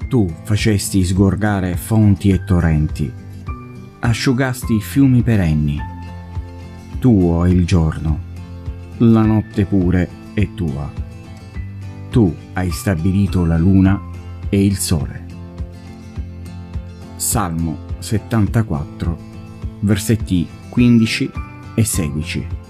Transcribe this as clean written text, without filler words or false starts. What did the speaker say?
Tu facesti sgorgare fonti e torrenti, asciugasti fiumi perenni. Tuo è il giorno, la notte pure è tua. Tu hai stabilito la luna e il sole. Salmo 74, versetti 15 e 16.